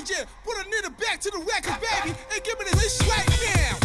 DJ, put a nigga back to the record, baby, and give me this right now.